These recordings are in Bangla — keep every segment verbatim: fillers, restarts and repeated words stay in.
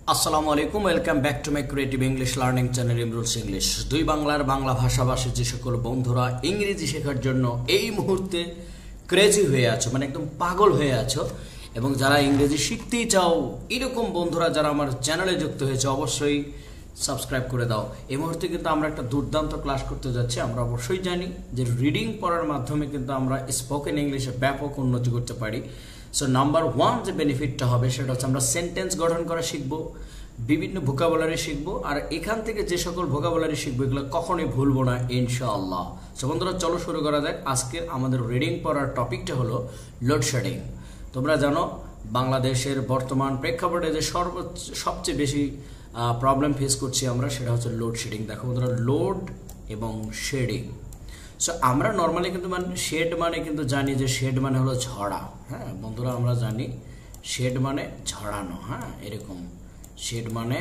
আসসালামু আলাইকুম, welcome back to my creative English learning channel Imrul's English. দুই বাংলার বাংলা ভাষাভাষী যে সকল বন্ধুরা ইংরেজি শেখার জন্য এই মুহূর্তে ক্রেজি হয়ে আছো, মানে একদম পাগল হয়ে আছো, এবং যারা ইংরেজি শিখতেই চাও, এরকম বন্ধুরা যারা আমার চ্যানেলে যুক্ত হয়েছে অবশ্যই সাবস্ক্রাইব করে দাও। এই মুহূর্তে কিন্তু আমরা একটা দুর্দান্ত ক্লাস করতে যাচ্ছি। আমরা অবশ্যই জানি যে রিডিং পড়ার মাধ্যমে কিন্তু আমরা স্পোকেন ইংলিশে ব্যাপক উন্নতি করতে পারি। সো নাম্বার ওয়ান যে বেনিফিটটা হবে সেটা হচ্ছে আমরা সেন্টেন্স গঠন করা শিখবো, বিভিন্ন ভোকাবুলারি শিখবো, আর এখান থেকে যে সকল ভোকাবুলারি শিখবো এগুলো কখনোই ভুলবো না ইনশাআল্লাহ। সো বন্ধুরা চলো শুরু করা যাক। আজকের আমাদের রিডিং পড়ার টপিকটা হলো লোডশেডিং। তোমরা জানো বাংলাদেশের বর্তমান প্রেক্ষাপটে যে সর্বোচ্চ সবচেয়ে বেশি প্রবলেম ফেস করছি আমরা, সেটা হচ্ছে লোডশেডিং। দেখো বন্ধুরা, লোড এবং শেডিং। সো আমরা নর্মালি কিন্তু মানে শেড মানে কিন্তু জানি যে শেড মানে হলো ঝরা। হ্যাঁ বন্ধুরা, আমরা জানি শেড মানে ঝরানো। হ্যাঁ এরকম শেড মানে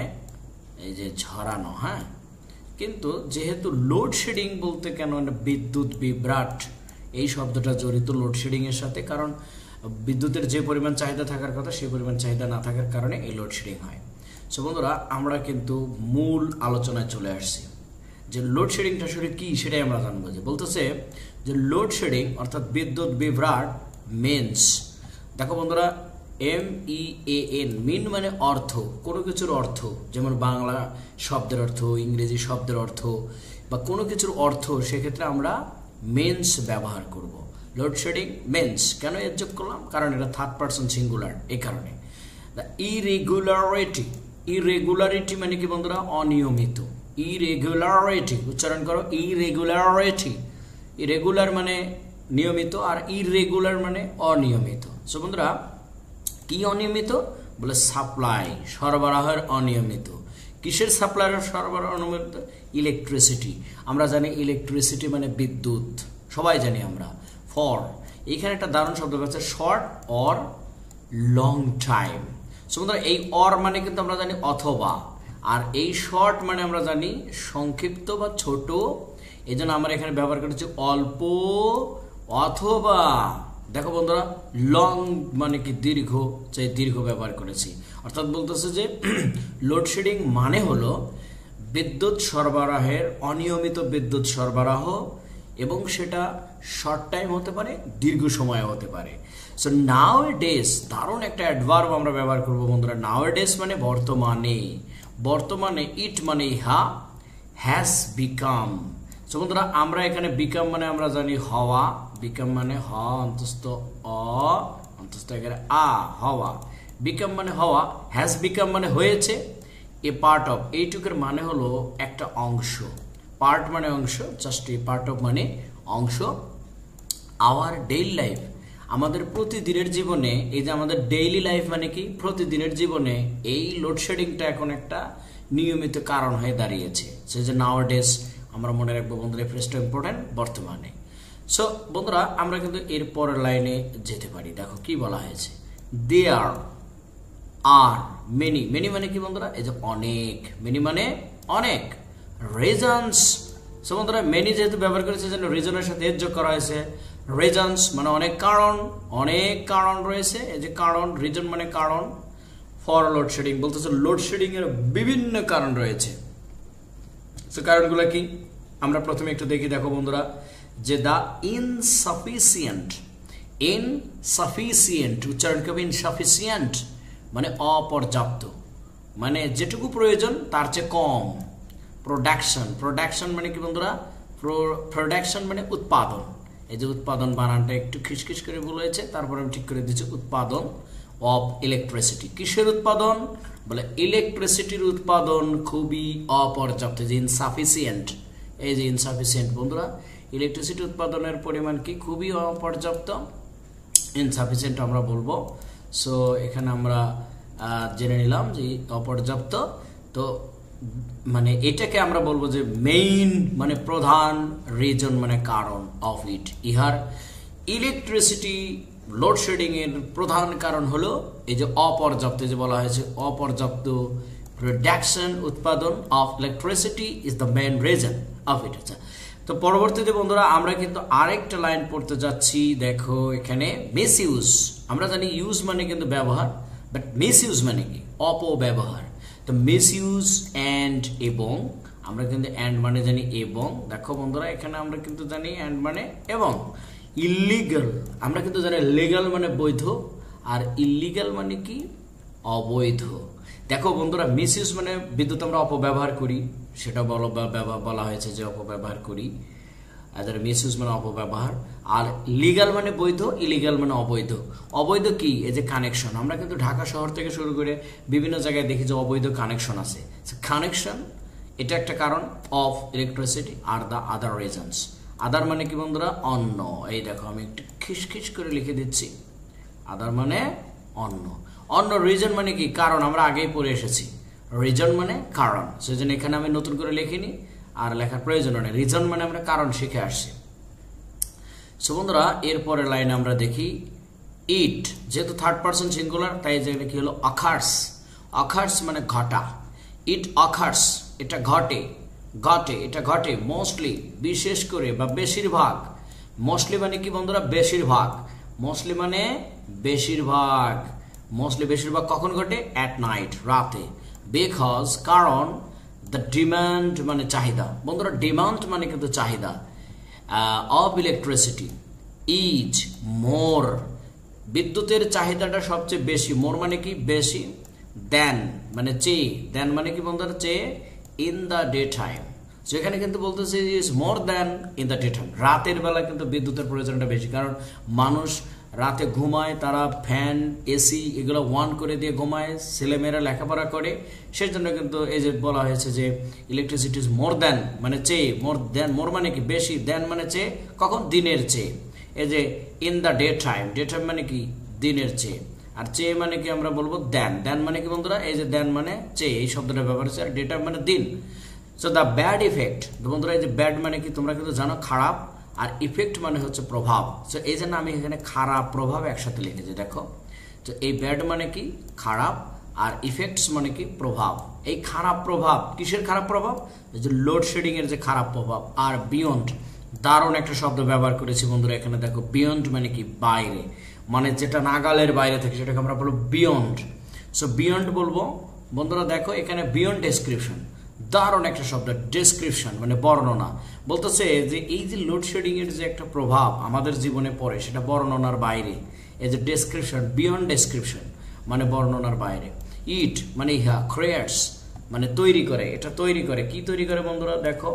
এই যে ঝরানো। হ্যাঁ কিন্তু যেহেতু লোডশেডিং বলতে কেন বিদ্যুৎ বিভ্রাট এই শব্দটা জড়িত লোডশেডিংয়ের সাথে, কারণ বিদ্যুতের যে পরিমাণ চাহিদা থাকার কথা সেই পরিমাণ চাহিদা না থাকার কারণে এই লোডশেডিং হয়। সো বন্ধুরা, আমরা কিন্তু মূল আলোচনায় চলে আসছি যে লোডশেডিংটা আসলে কি সেটাই আমরা জানবো। যে বলতেছে যে লোডশেডিং অর্থাৎ বিদ্যুৎ বিভ্রাট মিনস, দেখো বন্ধুরা, এম ই এ এন, মিন মানে অর্থ, কোনো কিছুর অর্থ, যেমন বাংলা শব্দের অর্থ, ইংরেজি শব্দের অর্থ বা কোনো কিছুর অর্থ, সেক্ষেত্রে আমরা মেন্স ব্যবহার করব। লোডশেডিং মেন্স কেন এর যোগ করলাম? কারণ এটা থার্ড পারসন সিঙ্গুলার, এই কারণে। দ্য ইরেগুলারিটি, ইরেগুলারিটি মানে কি বন্ধুরা? অনিয়মিত। ইরেগুলারিটি উচ্চারণ করো, ইরেগুলারিটি। ইরেগুলার মানে নিয়মিত আর ইরেগুলার মানে অনিয়মিত। সো বন্ধুরা, কি অনিয়মিত? বলে সাপ্লাই, সরবরাহের অনিয়মিত। কিসের সাপ্লাই সরবরাহ অনিয়মিত? ইলেকট্রিসিটি। আমরা জানি ইলেকট্রিসিটি মানে বিদ্যুৎ, সবাই জানি আমরা। ফর, এখানে একটা দারুণ শব্দ আছে, short or long time. So বন্ধুরা, এই অর মানে কিন্তু আমরা জানি অথবা, আর এই শর্ট মানে আমরা জানি সংক্ষিপ্ত বা ছোট। এই জন্য আমরা এখানে ব্যবহার করেছি অল্প অথবা। দেখো বন্ধুরা, লং মানে কি দীর্ঘ, চাই দীর্ঘ ব্যবহার করেছি। অর্থাৎ বলতেছে যে লোডশেডিং মানে হলো বিদ্যুৎ সরবরাহের অনিয়মিত বিদ্যুৎ সরবরাহ, এবং সেটা শর্ট টাইম হতে পারে, দীর্ঘ সময় হতে পারে। সো নাও ডেস, দারুণ একটা অ্যাডভার্ব আমরা ব্যবহার করবো বন্ধুরা। নাও ডেস মানে বর্তমানে, বর্তমানে। ইট মানে ইহা, হ্যাজ বিকাম। সো বন্ধুরা, আমরা এখানে বিকাম মানে আমরা জানি হওয়া, বিকাম মানে হ অন্তস্থ অ অন্তস্থ এখানে আ, হওয়া। বিকাম মানে হওয়া, হ্যাজ বিকাম মানে হয়েছে। এ পার্ট অফ, এইটুকের মানে হলো একটা অংশ। পার্ট মানে অংশ, জাস্ট এ পার্ট অফ মানে অংশ। আওয়ার ডেইলি লাইফ, আমাদের প্রতিদিনের জীবনে, এই যে আমাদের ডেইলি লাইফ মানে কি প্রতিদিনের জীবনে, এই লোডশেডিংটা এখন একটা নিয়মিত কারণ হয়ে দাঁড়িয়েছে। সে যে নাও ডেস, আমরা মনে রাখবো বন্ধুরা, ফ্রেজটা ইম্পর্টেন্ট, বর্তমানে। সো বন্ধুরা, আমরা কিন্তু এর পরের লাইনে যেতে পারি। দেখো কি বলা হয়েছে, দেয়ার আর মেনি। মেনি মানে কি বন্ধুরা? এই যে অনেক, মেনি মানে অনেক। রিজনস, সো বন্ধুরা, মেনি যেহেতু ব্যবহার করেছে যেন রিজনের সাথে এর যোগ করা হয়েছে। রিজনস মানে অনেক কারণ, অনেক কারণ রয়েছে। এই যে কারণ, রিজন মানে কারণ। ফর লোডশেডিং বলতেছে লোডশেডিং এর বিভিন্ন কারণ রয়েছে। সো কারণগুলো কি আমরা প্রথমে একটু দেখি। দেখো বন্ধুরা, যে দা ইনসাফিসিয়েন্ট, ইনসাফিসিয়েন্ট উচ্চারণ করবে ইনসাফিসিয়েন্ট মানে অপর্যাপ্ত, মানে যেটুকু প্রয়োজন তার চেয়ে কম। প্রোডাকশন, প্রোডাকশন মানে কি বন্ধুরা? প্রোডাকশন মানে উৎপাদন। এই যে উৎপাদন বানানটা একটু খিসখিস করে বলেছে, তারপর আমি ঠিক করে দিচ্ছি, উৎপাদন অফ ইলেকট্রিসিটি। কিসের উৎপাদন? বলে ইলেকট্রিসিটির উৎপাদন খুবই অপর্যাপ্ত, যে ইনসাফিসিয়েন্ট। এই যে ইনসাফিসিয়েন্ট বন্ধুরা, ইলেকট্রিসিটি উৎপাদনের পরিমাণ কি খুবই অপর্যাপ্ত, ইনসাফিসিয়েন্ট আমরা বলবো। সো এখানে আমরা জেনে নিলাম যে অপর্যাপ্ত। তো মানে এটাকে আমরা বলবো যে মেইন মানে প্রধান, রিজন মানে কারণ, অফ ইট, ইহার। ইলেকট্রিসিটি লোডশেডিং এর প্রধান কারণ হলো এই যে অপর্যাপ্ত, যে বলা হয়েছে অপর্যাপ্ত প্রোডাকশন, উৎপাদন of electricity is the main reason of it. তো পরবর্তীতে বন্ধুরা আমরা কিন্তু আরেকটা লাইন পড়তে যাচ্ছি। দেখো এখানে মিসইউজ, আমরা জানি ইউজ মানে কিন্তু ব্যবহার, বাট মিসইউজ মানে কি? অপব্যবহার। তো মিসইউজ অ্যান্ড এবং, আমরা কিন্তু অ্যান্ড মানে জানি এবং, দেখো বন্ধুরা এখানে আমরা কিন্তু জানি অ্যান্ড মানে এবং। ইলিগাল, আমরা কিন্তু জানি লিগাল মানে বৈধ, আর ইলিগাল মানে কি অবৈধ। দেখো বন্ধুরা, মিসইউজ মানে বিদ্যুৎ আমরা অপব্যবহার করি, সেটা বলা হয়েছে যে অপব্যবহার করি, মিসইউজ মানে অপব্যবহার। আর লিগাল মানে বৈধ, ইলিগাল মানে অবৈধ। অবৈধ কি, এই যে কানেকশন, আমরা কিন্তু ঢাকা শহর থেকে শুরু করে বিভিন্ন জায়গায় দেখি যে অবৈধ কানেকশন আছে। কানেকশন এটা একটা কারণ অফ ইলেকট্রিসিটি, আর দ্য আদার রিজনস। আদার মানে কি বন্ধুরা, অন্য। এই দেখো আমি একটু খিসখিস করে লিখে দিচ্ছি, আদার মানে অন্য। অন্য রিজন মানে কি, কারণ, আমরা আগেই পড়ে এসেছি রিজন মানে কারণ, সেজন্য এখানে আমি নতুন করে লিখিনি আর লেখার প্রয়োজন নেই। রিজন মানে আমরা কারণ শিখে আসছি। সো বন্ধুরা এরপরের লাইনে আমরা দেখি ইট, যেহেতু থার্ড পারসন সিঙ্গুলার তাই যেটা কি হলো অকার্স। অকার্স মানে ঘটা, ইট অকার্স এটা ঘটে, ঘটে এটা ঘটে মোস্টলি বিশেষ করে বা বেশিরভাগ। মোস্টলি মানে কি বন্ধুরা, বেশিরভাগ। মোস্টলি মানে বেশিরভাগ, মোস্টলি বেশিরভাগ কখন ঘটে, অ্যাট নাইট, রাতে। বিকজ কারণ, দ্য ডিমান্ড মানে চাহিদা। বন্ধুরা ডিমান্ড মানে কিন্তু চাহিদা, অফ ইলেকট্রিসিটি ইজ মোর, বিদ্যুতের চাহিদাটা সবচেয়ে বেশি। মোর মানে কি বেশি, দেন মানে চেয়ে, দেন মানে কি বন্ধুরা চেয়ে, ইন দ্য ডে টাইম। সেখানে কিন্তু বলতেছে is more than in the day time, রাতের বেলা কিন্তু বিদ্যুতের প্রয়োজনটা বেশি, কারণ মানুষ রাতে ঘুমায়, তারা ফ্যান এসি এগুলো ওয়ান করে দিয়ে ঘুমায়, ছেলেমেয়েরা লেখাপড়া করে, সেই জন্য কিন্তু এই যে বলা হয়েছে যে ইলেকট্রিসিটি ইজ মোর দেন মানে চেয়ে, মোর দেন, মোর মানে কি বেশি, দেন মানে চেয়ে, কখন দিনের চেয়ে। এই যে in the day time, day time মানে কি দিনের চেয়ে, আর চেয়ে মানে কি আমরা বলবো দেন। দেন মানে কি বন্ধুরা, এই যে দেন মানে চেয়ে, এই শব্দটা ব্যবহার হচ্ছে, আর ডে টাইম মানে দিন। সো দ্য ব্যাড ইফেক্ট, বন্ধুরা এই যে ব্যাড মানে কি তোমরা কিন্তু জানো খারাপ, আর ইফেক্ট মানে হচ্ছে প্রভাব। সো এই জন্য আমি এখানে খারাপ প্রভাব একসাথে লিখেছি, দেখো। তো এই ব্যাড মানে কি খারাপ, আর ইফেক্টস মানে কি প্রভাব। এই খারাপ প্রভাব, কিসের খারাপ প্রভাব, এই যে লোডশেডিং এর যে খারাপ প্রভাব। আর বিয়ন্ড, দারুণ একটা শব্দ ব্যবহার করেছি বন্ধুরা এখানে, দেখো বিয়ন্ড মানে কি বাইরে, মানে যেটা নাগালের বাইরে থেকে সেটাকে আমরা বলবো বিয়ন্ড। সো বিয়ন্ড বলবো বন্ধুরা, দেখো এখানে বিয়ন্ড ডেসক্রিপশন, দারুণ একটা শব্দ, ডেসক্রিপশন মানে বর্ণনা। বলতেছে যে এই যে লোডশেডিং এর যে একটা প্রভাব আমাদের জীবনে পড়ে, সেটা বর্ণনার বাইরে। এই যে ডেসক্রিপশন, বিয়ন্ড ডেসক্রিপশন মানে বর্ণনার বাইরে। ইট মানে ইহা, ক্রিয়েটস মানে তৈরি করে, এটা তৈরি করে, কি তৈরি করে বন্ধুরা, দেখো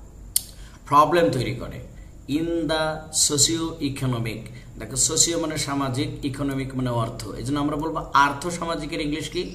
প্রবলেম তৈরি করে। ইন দ্য সোশিও ইকোনমিক, দেখো সোশিও মানে সামাজিক, ইকোনমিক মানে অর্থ, এই জন্য আমরা বলবো আর্থ সামাজিকের ইংলিশ কি,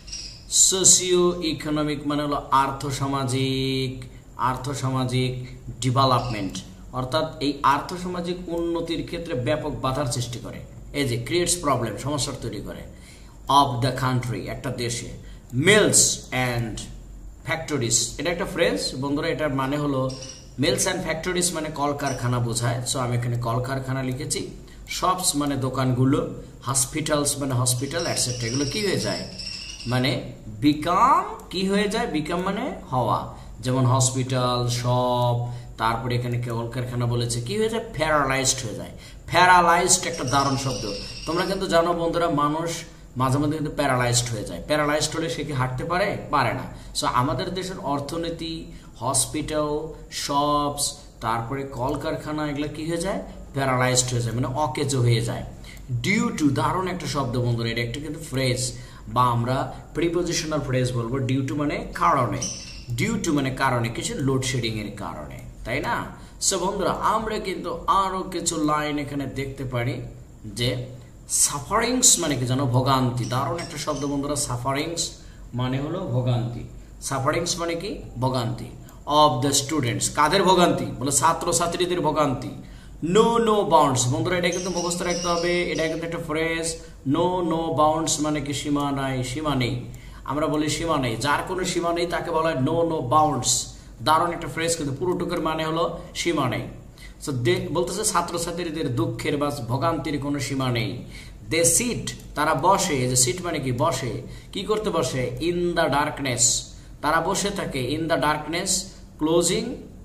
সোশিও ইকোনমিক মানে হলো আর্থ সামাজিক, আর্থ সামাজিক ডেভেলপমেন্ট, অর্থাৎ এই আর্থ সামাজিক উন্নতির ক্ষেত্রে ব্যাপক বাধার সৃষ্টি করে। এই যে ক্রিয়েটস প্রবলেম, সমস্যা তৈরি করে। অফ দ্য কান্ট্রি একটা দেশে। মিলস অ্যান্ড ফ্যাক্টরিজ, এটা একটা ফ্রেজ বন্ধুরা, এটার মানে হলো মিলস অ্যান্ড ফ্যাক্টরিজ মানে কলকারখানা বোঝায়। সো আমি এখানে কলকারখানা লিখেছি। শপস মানে দোকানগুলো, হসপিটালস মানে হসপিটাল অ্যাটসেট্রা, এগুলো কি হয়ে যায় মানে বিকাম, কি হয়ে যায়, বিকাম মানে হওয়া, যেমন হসপিটাল, শপ, তারপরে এখানে কলকারখানা বলেছে, কি হয়ে যায়, প্যারালাইজড হয়ে যায়। প্যারালাইজড একটা দারুণ শব্দ, তোমরা কিন্তু জানো বন্ধুরা মানুষ মাঝে মধ্যে কিন্তু প্যারালাইজড হয়ে যায়। প্যারালাইজড হলে সে কি হাঁটতে পারে, পারে না। সো আমাদের দেশের অর্থনীতি, হসপিটাল, শপস, তারপরে কলকারখানা, এগুলো কি হয়ে যায়, প্যারালাইজড হয়ে যায় মানে অকেজো হয়ে যায়। ডিউ টু, দারুণ একটা শব্দ বন্ধুরা, এটা একটা কিন্তু ফ্রেজ বা আমরা প্রিপোজিশনাল ফ্রেজ বলবো। ডিউ টু মানে কারণে, ডিউ টু মানে কারণে, কিছু লোডশেডিং এর কারণে, তাই না। সো বন্ধুরা আমরা কিন্তু আরো কিছু লাইন এখানে দেখতে পারি, যে সাফারিংস মানে কি জানো, ভোগান্তি, দারুণ একটা শব্দ বন্ধুরা। সাফারিংস মানে হলো ভোগান্তি, সাফারিংস মানে কি ভোগান্তি। অফ দ্য স্টুডেন্টস, কাদের ভোগান্তি, বলে ছাত্র ছাত্রীদের ভোগান্তি। নো নো বাউন্ডস, বন্ধুরা এটা কিন্তু মুখস্থ রাখতে হবে, এটা কিন্তু একটা ফ্রেজ। নো নো বাউন্ডস মানে কি সীমা নাই, সীমা নেই, আমরা বলি সীমা নেই, যার কোনো সীমা নেই তাকে বলা হয় নো নো বাউন্ডস। দারুণ একটা ফ্রেজ, কিন্তু পুরোটুকুর মানে হলো সীমা নেই। সো বলতেছে ছাত্রছাত্রীদের দুঃখের বা ভোগান্তির কোনো সীমা নেই। দে সিট, তারা বসে, যে সিট মানে কি বসে, কি করতে বসে, ইন দ্য ডার্কনেস, তারা বসে থাকে, in the darkness closing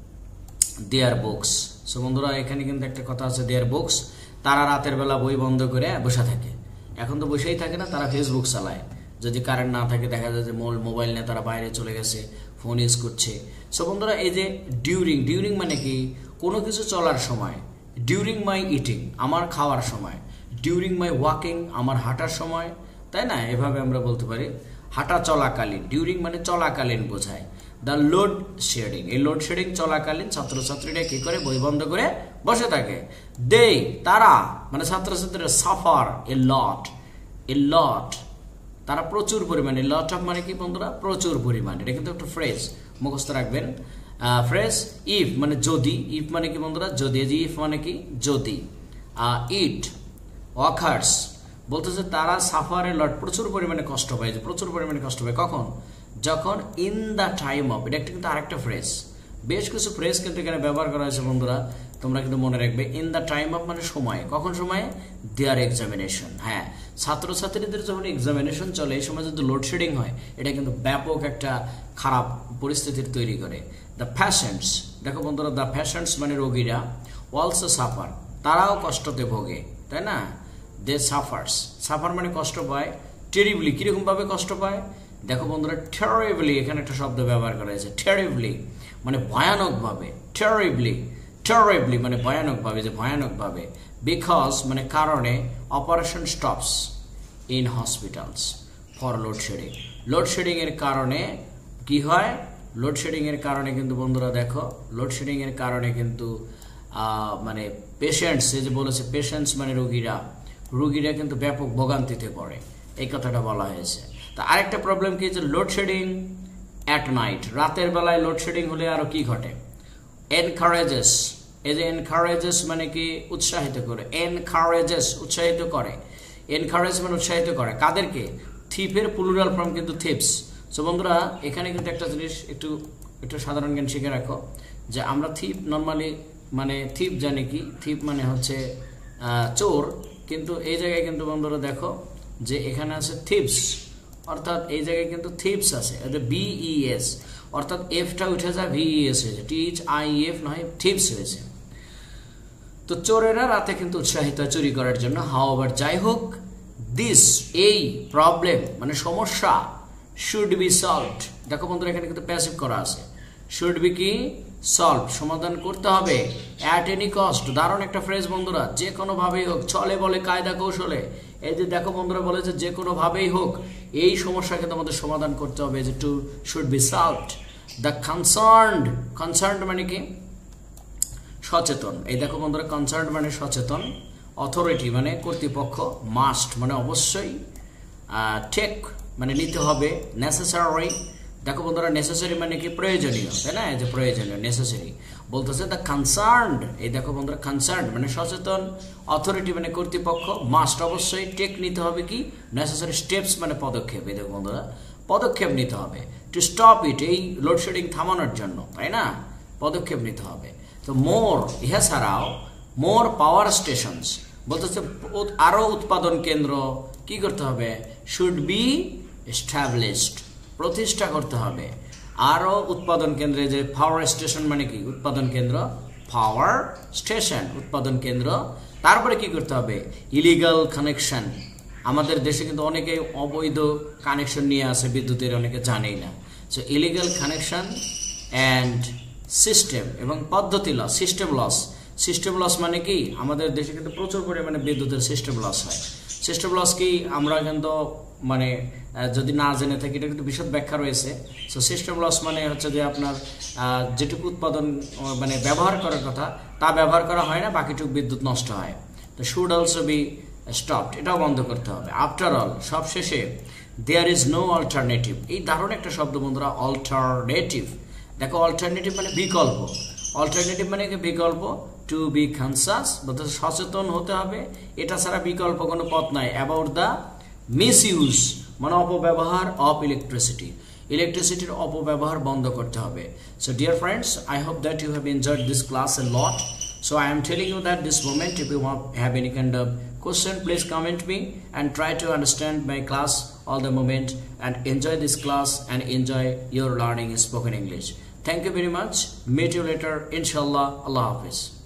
their books. So বন্ধুরা এখানে কিন্তু একটা কথা আছে, দেয়ার বুকস, তারা রাতের বেলা বই বন্ধ করে বসে থাকে। এখন তো বসেই থাকে না, তারা ফেসবুক চালায়, যদি কারেন্ট না থাকে দেখা যায় যে মোবাইল নিয়ে তারা বাইরে চলে গেছে, ফোন ইউজ করছে। সো বন্ধুরা এই যে ডিউরিং, ডিউরিং মানে কি কোনো কিছু চলার সময়, ডিউরিং মাই ইটিং আমার খাওয়ার সময়, ডিউরিং মাই ওয়াকিং আমার হাঁটার সময়, তাই না? এভাবে আমরা বলতে পারি হাঁটা চলাকালীন, ডিউরিং মানে চলাকালীন বোঝায়। দ্য লোড শেডিং, এই লোড শেডিং চলাকালীন ছাত্রছাত্রীরা কি করে বই বন্ধ করে বসে থাকে। দে তারা মানে ছাত্রছাত্রীরা সাফার এ লট, এ লট তারা প্রচুর পরিমাণে, লট অফ মানে কি বন্ধুরা প্রচুর পরিমাণে, এটা কিন্তু একটা ফ্রেজ মুখস্থ রাখবেন। ফ্রেজ ইফ মানে যদি, ইফ মানে কি বন্ধুরা যদি, ইফ মানে কি যদি। ইট ওয়াকার্স বলতেছে তারা সাফার এ লট প্রচুর পরিমাণে কষ্ট পায়, যে প্রচুর পরিমাণে কষ্ট পায় কখন, যখন ইন দ্য টাইম অফ, এটা কিন্তু আরেকটা ফ্রেজ, বেশ কিছু ফ্রেজ কিন্তু এখানে ব্যবহার করা হয়েছে বন্ধুরা, তোমরা কিন্তু মনে রাখবে। ইন দ্য টাইম অফ মানে সময়, কখন সময়ে, দেয়ার এক্সামিনেশন। হ্যাঁ ছাত্রছাত্রীদের যখন এক্সামিনেশন চলে এই সময় যদি লোডশেডিং হয় এটা কিন্তু ব্যাপক একটা খারাপ পরিস্থিতির তৈরি করে। দ্য প্যাশেন্টস, দেখো বন্ধুরা দ্য প্যাশেন্টস মানে রোগীরা, অলসো সাফার তারাও কষ্টতে ভোগে, তাই না? দে সাফার্স, সাফার মানে কষ্ট পায়, টেরিবলি কিরকম ভাবে কষ্ট পায়, দেখো বন্ধুরা টেরিবলি এখানে একটা শব্দ ব্যবহার করা হয়েছে, টেরিবলি মানে ভয়ানকভাবে, টেরিবলি, টেরিবলি মানে ভয়ানকভাবে, যে ভয়ানকভাবে। বিকজ মানে কারণে, operation stops in hospitals for load shedding, load shedding এর কারণে কি হয়, লোডশেডিং এর কারণে কিন্তু বন্ধুরা দেখো লোডশেডিং এর কারণে কিন্তু মানে পেশেন্টস, এই যে বলেছে পেশেন্টস মানে রোগীরা, রোগীরা কিন্তু ব্যাপক ভোগান্তিতে পড়ে, এই কথাটা বলা হয়েছে। তা আরেকটা প্রবলেম কি, যে লোডশেডিং অ্যাট নাইট, রাতের বেলায় লোডশেডিং হলে আরো কি ঘটে, এনকারেজেস, এই যে এনকারেজেস মানে কি উৎসাহিত করে, এনকারেজেস উৎসাহিত করে, এনকারেজ মানে উৎসাহিত করে কাদেরকে, থিপের প্লুরাল ফর্ম কিন্তু থিপস। সো বন্ধুরা এখানে কিন্তু একটা জিনিস একটু একটু সাধারণ জ্ঞান শিখে রাখো, যে আমরা থিপ নর্মালি মানে থিপ জানি কি, থিপ মানে হচ্ছে চোর, কিন্তু এই জায়গায় কিন্তু বন্ধুরা দেখো যে এখানে আছে থিপস, অর্থাৎ এই জায়গায় কিন্তু থিপস আছে, বিইএস, অর্থাৎ এফটা উঠে যায় ভিইএস হয়েছে, টিচ আই এফ নয় থিপস হয়েছে। তো চোরেরা রাতে কিন্তু উৎসাহিত চুরি করার জন্য। হাওয়ার যাই হোক, দিস এই প্রবলেম মানে সমস্যা, শুড বি সলভড, দেখো বন্ধুরা এখানে কিন্তু প্যাসিভ করা আছে, শুড বি কি সলভ সমাধান করতে হবে, অ্যাট এনি কস্ট, দারুণ একটা ফ্রেজ বন্ধুরা, যে কোনো ভাবেই হোক, চলে বলে কায়দা কৌশলে, এই যে দেখো বন্ধুরা বলেছে যে কোনো ভাবেই হোক এই সমস্যাকে তোমাদের সমাধান করতে হবে, যে to should be solved. The concerned, concerned মানে কি সচেতন, এই দেখো বন্ধুরা কনসার্নড মানে সচেতন, অথরিটি মানে কর্তৃপক্ষ, মাস্ট মানে অবশ্যই, টেক মানে নিতে হবে, নেসেসারি, দেখো বন্ধুরা নেসেসারি মানে কি প্রয়োজনীয়, তাই না? এই যে প্রয়োজনীয় নেসেসারি বলতেছে। দ্য কনসার্নড, এই দেখো বন্ধুরা কনসার্নড মানে সচেতন, অথরিটি মানে কর্তৃপক্ষ, মাস্ট অবশ্যই, টেক নিতে হবে কি নেসেসারি স্টেপস মানে পদক্ষেপ, এই দেখো বন্ধুরা পদক্ষেপ নিতে হবে, টু স্টপ ইট এই লোডশেডিং থামানোর জন্য, তাই না? পদক্ষেপ নিতে হবে। তো মোর, ইহা ছাড়াও মোর পাওয়ার স্টেশনস বলতেছে আরো উৎপাদন কেন্দ্র কি করতে হবে, শুড বি এস্টাবলিশড প্রতিষ্ঠা করতে হবে, আরো উৎপাদন কেন্দ্রে, যে পাওয়ার স্টেশন মানে কি উৎপাদন কেন্দ্র, পাওয়ার স্টেশন উৎপাদন কেন্দ্র। তারপরে কি করতে হবে, ইলিগাল কানেকশন, আমাদের দেশে কিন্তু অনেকে অবৈধ কানেকশন নিয়ে আসে বিদ্যুতের, অনেকে জানেই না। So illegal connection and system এবং পদ্ধতি loss, system loss, system loss মানে কি আমাদের দেশে কিন্তু প্রচুর পরিমাণে বিদ্যুতের সিস্টেম লস হয়। সিস্টেম লস কি আমরা কিন্তু মানে যদি না জেনে থাকি এটা কিন্তু বিশদ ব্যাখ্যা রয়েছে। সো সিস্টেম লস মানে হচ্ছে যে আপনার যেটুকু উৎপাদন মানে ব্যবহার করার কথা তা ব্যবহার করা হয় না, বাকিটুকু বিদ্যুৎ নষ্ট হয়। তো শুড অলসো বি স্টপড, এটাও বন্ধ করতে হবে। আফটার অল সবশেষে দেয়ার ইজ নো অল্টারনেটিভ, এই দারুণ একটা শব্দ বন্ধুরা অল্টারনেটিভ। দেখো অল্টারনেটিভ মানে বিকল্প, অল্টারনেটিভ মানে কি বিকল্প, টু বি কনসাস বলতে সচেতন হতে হবে, এটা ছাড়া বিকল্প কোনো পথ নাই। অ্যাবাউট দ্য মিস ইউজ মানে অপব্যবহার অফ ইলেকট্রিসিটি, ইলেকট্রিসিটির অপব্যবহার বন্ধ করতে হবে। So dear friends, I hope that you have enjoyed this class a lot. So I am telling you that this moment, if you have any kind of question, please comment me and try to understand my class all the moment and enjoy this class and enjoy your learning spoken English. Thank you very much. Meet you later, inshallah. Allah Hafiz.